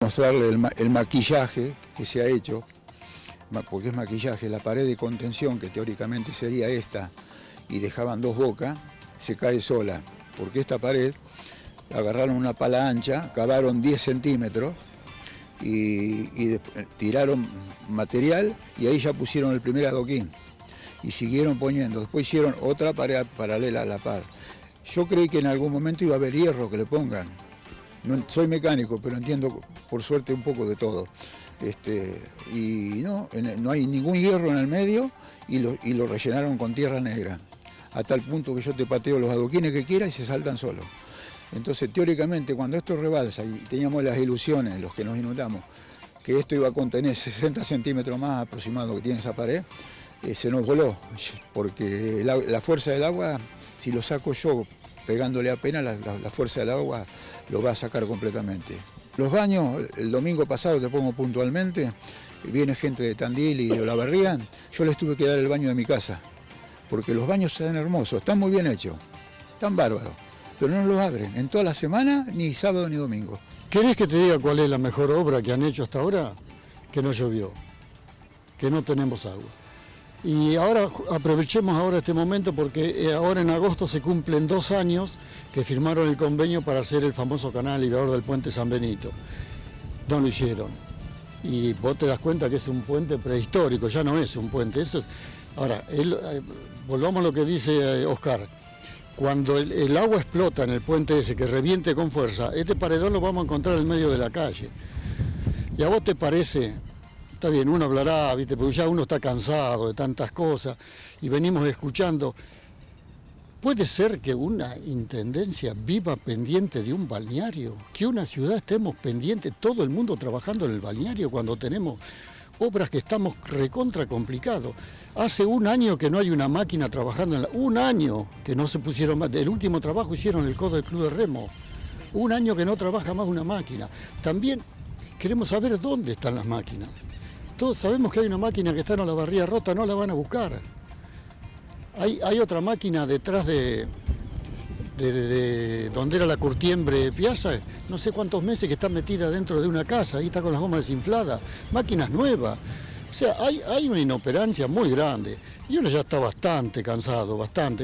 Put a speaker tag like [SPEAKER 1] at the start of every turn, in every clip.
[SPEAKER 1] Mostrarle el maquillaje que se ha hecho, porque es maquillaje, la pared de contención que teóricamente sería esta y dejaban dos bocas, se cae sola, porque esta pared agarraron una pala ancha, cavaron 10 centímetros y tiraron material y ahí ya pusieron el primer adoquín y siguieron poniendo, después hicieron otra pared paralela a la par. Yo creí que en algún momento iba a haber hierro que le pongan. No, soy mecánico, pero entiendo por suerte un poco de todo. Y no hay ningún hierro en el medio y lo rellenaron con tierra negra, a tal punto que yo te pateo los adoquines que quieras y se saltan solos. Entonces, teóricamente, cuando esto rebalsa y teníamos las ilusiones, los que nos inundamos, que esto iba a contener 60 centímetros más aproximado que tiene esa pared, se nos voló, porque la fuerza del agua, si lo saco yo pegándole apenas, la fuerza del agua lo va a sacar completamente. Los baños, el domingo pasado, te pongo puntualmente, viene gente de Tandil y de Olavarría, yo les tuve que dar el baño de mi casa, porque los baños están hermosos, están muy bien hechos, están bárbaros, pero no los abren en toda la semana, ni sábado ni domingo.
[SPEAKER 2] ¿Querés que te diga cuál es la mejor obra que han hecho hasta ahora? Que no llovió, que no tenemos agua. Y ahora aprovechemos ahora este momento porque ahora en agosto se cumplen 2 años que firmaron el convenio para hacer el famoso canal aliviador del puente San Benito. No lo hicieron. Y vos te das cuenta que es un puente prehistórico, ya no es un puente. Eso es... Ahora, volvamos a lo que dice Oscar. Cuando el agua explota en el puente ese, que reviente con fuerza, este paredón lo vamos a encontrar en medio de la calle. ¿Y a vos te parece? Está bien, uno hablará, ¿viste? Porque ya uno está cansado de tantas cosas y venimos escuchando. ¿Puede ser que una intendencia viva pendiente de un balneario? Que una ciudad estemos pendiente, todo el mundo trabajando en el balneario cuando tenemos obras que estamos recontra complicados. Hace 1 año que no hay una máquina trabajando en 1 año que no se pusieron más. El último trabajo hicieron el codo del Club de Remo. 1 año que no trabaja más una máquina. También queremos saber dónde están las máquinas. Todos sabemos que hay una máquina que está en Olavarría rota, no la van a buscar. Hay otra máquina detrás de donde era la Curtiembre Piazza, no sé cuántos meses que está metida dentro de una casa, ahí está con las gomas desinfladas, máquinas nuevas. O sea, hay una inoperancia muy grande. Y uno ya está bastante cansado,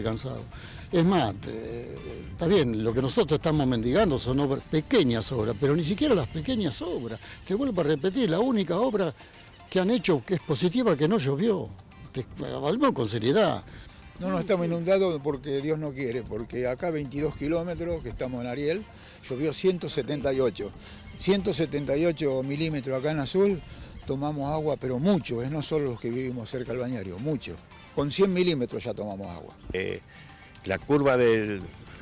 [SPEAKER 2] Es más, está bien, lo que nosotros estamos mendigando son pequeñas obras, pero ni siquiera las pequeñas obras. Te vuelvo a repetir, la única obra que han hecho que es positiva que no llovió. Hablemos con seriedad.
[SPEAKER 1] No estamos inundados porque Dios no quiere, porque acá 22 kilómetros, que estamos en Ariel, llovió 178 milímetros acá en Azul, tomamos agua, pero mucho, no solo los que vivimos cerca del balneario, mucho. Con 100 milímetros ya tomamos agua.
[SPEAKER 3] La curva del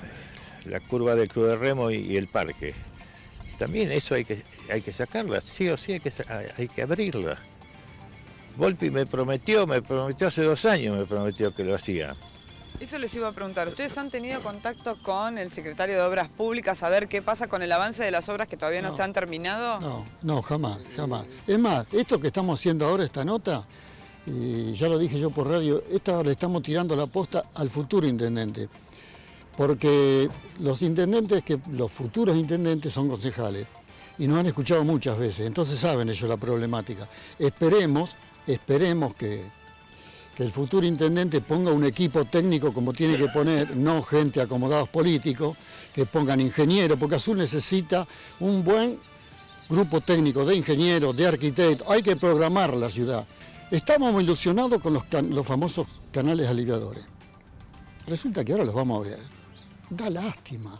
[SPEAKER 3] Club de Remo y el parque, también eso hay que sacarla, sí o sí hay que abrirla. Volpi me prometió hace 2 años, me prometió que lo hacía.
[SPEAKER 4] Eso les iba a preguntar, ¿ustedes han tenido contacto con el secretario de Obras Públicas a ver qué pasa con el avance de las obras que todavía no se han terminado?
[SPEAKER 2] No, jamás. Es más, esto que estamos haciendo ahora, esta nota, y ya lo dije yo por radio, le estamos tirando la posta al futuro intendente. Porque los futuros intendentes son concejales y nos han escuchado muchas veces, entonces saben ellos la problemática. Esperemos que el futuro intendente ponga un equipo técnico como tiene que poner, no gente acomodados políticos, que pongan ingenieros, porque Azul necesita un buen grupo técnico de ingenieros, de arquitectos, hay que programar la ciudad. Estamos muy ilusionados con los famosos canales aliviadores. Resulta que ahora los vamos a ver. Da lástima.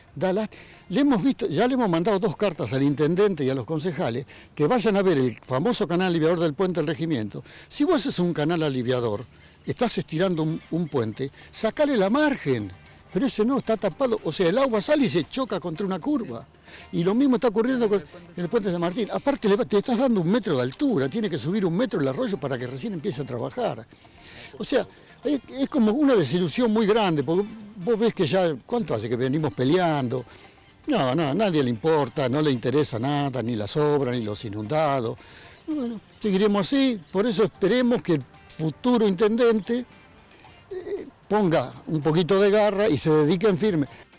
[SPEAKER 2] Ya le hemos mandado 2 cartas al intendente y a los concejales que vayan a ver el famoso canal aliviador del puente del regimiento. Si vos haces un canal aliviador, estás estirando un puente, sacale la margen. Pero ese no, está tapado, o sea, el agua sale y se choca contra una curva. Y lo mismo está ocurriendo con el puente de San Martín. Aparte te estás dando 1 metro de altura, tiene que subir 1 metro el arroyo para que recién empiece a trabajar. O sea, es como una desilusión muy grande, porque vos ves que ya, ¿cuánto hace que venimos peleando? No, a nadie le importa, no le interesa nada, ni las obras, ni los inundados. Bueno, seguiremos así, por eso esperemos que el futuro intendente ponga un poquito de garra y se dedique en firme.